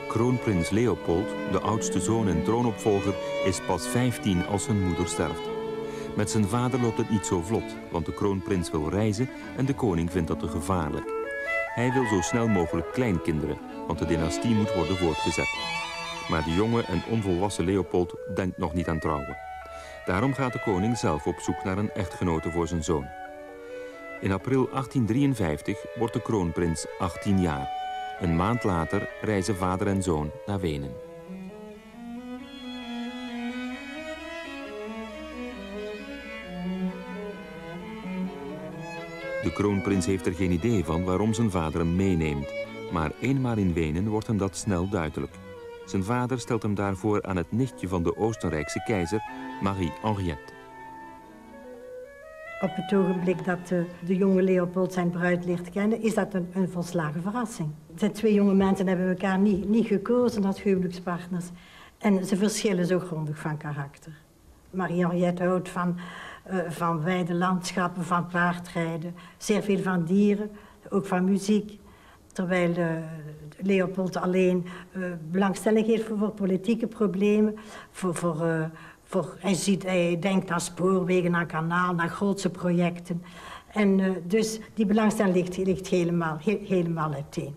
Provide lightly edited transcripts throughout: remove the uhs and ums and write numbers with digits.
Kroonprins Leopold, de oudste zoon en troonopvolger, is pas 15 als zijn moeder sterft. Met zijn vader loopt het niet zo vlot, want de kroonprins wil reizen en de koning vindt dat te gevaarlijk. Hij wil zo snel mogelijk kleinkinderen, want de dynastie moet worden voortgezet. Maar de jonge en onvolwassen Leopold denkt nog niet aan trouwen. Daarom gaat de koning zelf op zoek naar een echtgenote voor zijn zoon. In april 1853 wordt de kroonprins 18 jaar. Een maand later reizen vader en zoon naar Wenen. De kroonprins heeft er geen idee van waarom zijn vader hem meeneemt. Maar eenmaal in Wenen wordt hem dat snel duidelijk. Zijn vader stelt hem daarvoor aan het nichtje van de Oostenrijkse keizer, Marie-Henriette. Op het ogenblik dat de jonge Leopold zijn bruid leert kennen, is dat een volslagen verrassing. De twee jonge mensen hebben elkaar niet gekozen als huwelijkspartners. En ze verschillen zo grondig van karakter. Marie-Henriette houdt van wijde landschappen, van paardrijden, zeer veel van dieren, ook van muziek. Terwijl Leopold alleen belangstelling heeft voor politieke problemen, hij denkt aan spoorwegen, aan kanaal, naar grootse projecten. En dus die belangstelling ligt helemaal uiteen.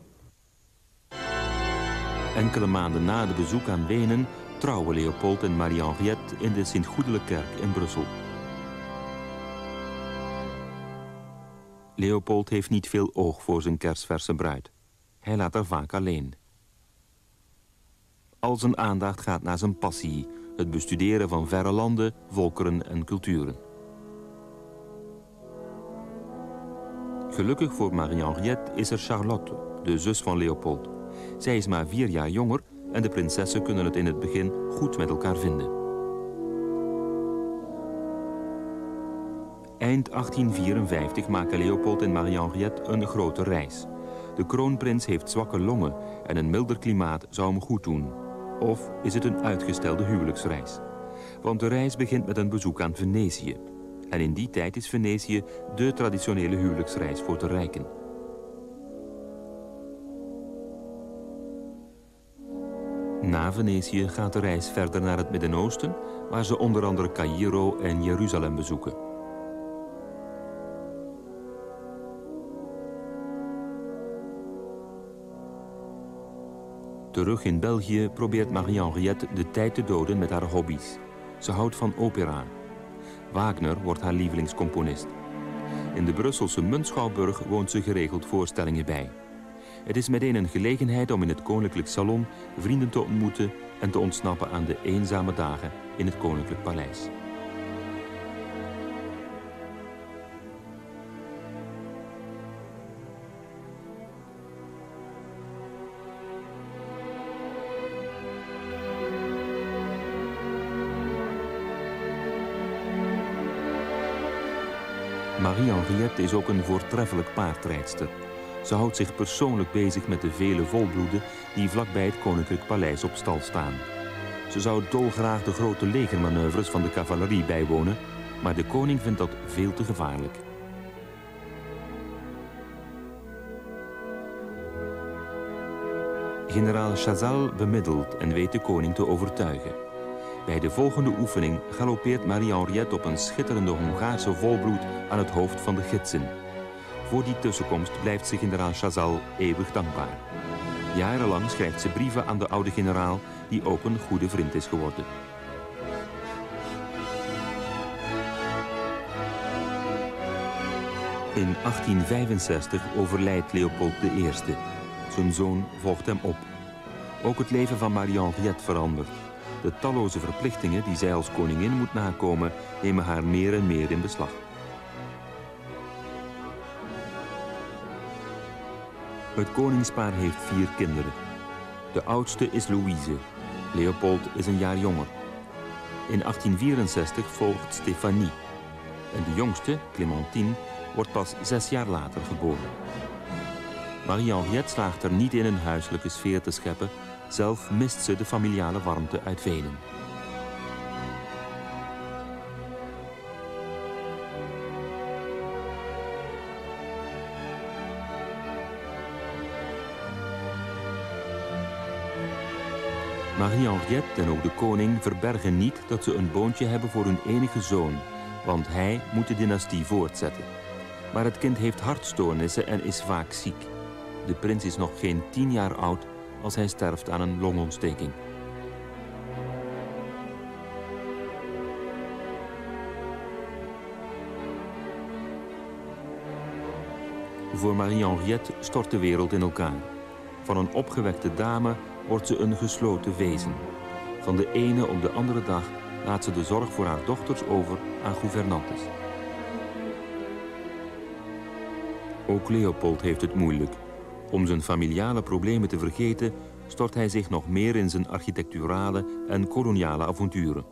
Enkele maanden na de bezoek aan Wenen trouwen Leopold en Marie-Henriette in de Sint-Goedele-kerk in Brussel. Leopold heeft niet veel oog voor zijn kersverse bruid. Hij laat haar vaak alleen. Al zijn aandacht gaat naar zijn passie, het bestuderen van verre landen, volkeren en culturen. Gelukkig voor Marie-Henriette is er Charlotte, de zus van Leopold. Zij is maar 4 jaar jonger en de prinsessen kunnen het in het begin goed met elkaar vinden. Eind 1854 maken Leopold en Marie-Henriette een grote reis. De kroonprins heeft zwakke longen en een milder klimaat zou hem goed doen. Of is het een uitgestelde huwelijksreis? Want de reis begint met een bezoek aan Venetië. En in die tijd is Venetië dé traditionele huwelijksreis voor de rijken. Na Venetië gaat de reis verder naar het Midden-Oosten, waar ze onder andere Caïro en Jeruzalem bezoeken. Terug in België probeert Marie-Henriette de tijd te doden met haar hobby's. Ze houdt van opera. Wagner wordt haar lievelingscomponist. In de Brusselse Muntschouwburg woont ze geregeld voorstellingen bij. Het is meteen een gelegenheid om in het koninklijk salon vrienden te ontmoeten en te ontsnappen aan de eenzame dagen in het koninklijk paleis. Marie-Henriette is ook een voortreffelijk paardrijdster. Ze houdt zich persoonlijk bezig met de vele volbloeden die vlakbij het koninklijk paleis op stal staan. Ze zou dolgraag de grote legermanoeuvres van de cavalerie bijwonen, maar de koning vindt dat veel te gevaarlijk. Generaal Chazal bemiddelt en weet de koning te overtuigen. Bij de volgende oefening galoppeert Marie-Henriette op een schitterende Hongaarse volbloed aan het hoofd van de gidsen. Voor die tussenkomst blijft ze generaal Chazal eeuwig dankbaar. Jarenlang schrijft ze brieven aan de oude generaal, die ook een goede vriend is geworden. In 1865 overlijdt Leopold I. Zijn zoon volgt hem op. Ook het leven van Marie-Henriette verandert. De talloze verplichtingen die zij als koningin moet nakomen, nemen haar meer en meer in beslag. Het koningspaar heeft 4 kinderen. De oudste is Louise. Leopold is een jaar jonger. In 1864 volgt Stéphanie. En de jongste, Clémentine, wordt pas 6 jaar later geboren. Marie-Henriette slaagt er niet in een huiselijke sfeer te scheppen. Zelf mist ze de familiale warmte uit Wenen. Marie-Henriette en ook de koning verbergen niet dat ze een boontje hebben voor hun enige zoon, want hij moet de dynastie voortzetten. Maar het kind heeft hartstoornissen en is vaak ziek. De prins is nog geen 10 jaar oud als hij sterft aan een longontsteking. Voor Marie-Henriette stort de wereld in elkaar. Van een opgewekte dame wordt ze een gesloten wezen. Van de ene op de andere dag laat ze de zorg voor haar dochters over aan gouvernantes. Ook Leopold heeft het moeilijk. Om zijn familiale problemen te vergeten, stort hij zich nog meer in zijn architecturale en koloniale avonturen.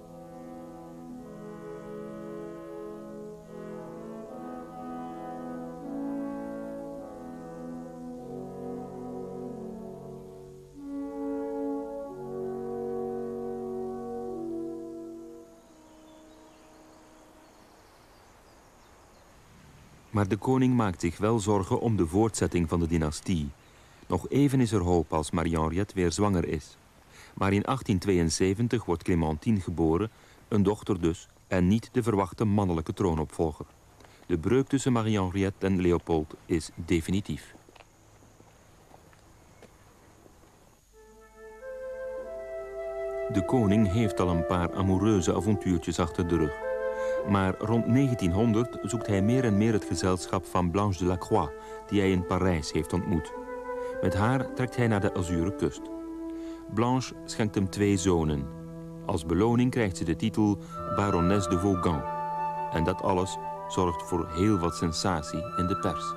Maar de koning maakt zich wel zorgen om de voortzetting van de dynastie. Nog even is er hoop als Marie-Henriette weer zwanger is. Maar in 1872 wordt Clémentine geboren, een dochter dus, en niet de verwachte mannelijke troonopvolger. De breuk tussen Marie-Henriette en Leopold is definitief. De koning heeft al een paar amoureuze avontuurtjes achter de rug. Maar rond 1900 zoekt hij meer en meer het gezelschap van Blanche de Lacroix, die hij in Parijs heeft ontmoet. Met haar trekt hij naar de Azuren kust. Blanche schenkt hem 2 zonen. Als beloning krijgt ze de titel Baronnes de Vaughan. En dat alles zorgt voor heel wat sensatie in de pers.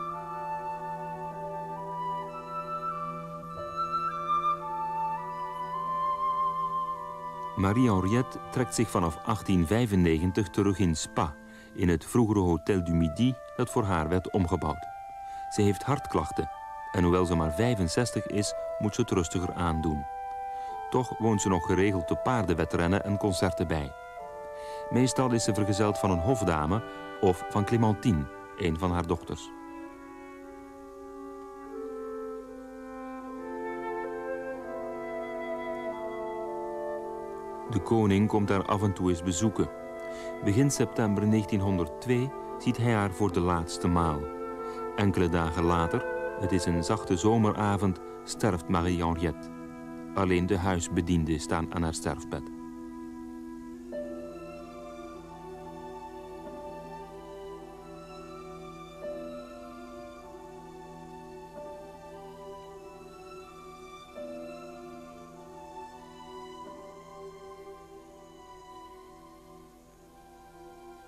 Marie-Henriette trekt zich vanaf 1895 terug in Spa, in het vroegere Hôtel du Midi dat voor haar werd omgebouwd. Ze heeft hartklachten en hoewel ze maar 65 is, moet ze het rustiger aandoen. Toch woont ze nog geregeld de paardenwedrennen en concerten bij. Meestal is ze vergezeld van een hofdame of van Clémentine, een van haar dochters. De koning komt haar af en toe eens bezoeken. Begin september 1902 ziet hij haar voor de laatste maal. Enkele dagen later, het is een zachte zomeravond, sterft Marie-Henriette. Alleen de huisbedienden staan aan haar sterfbed.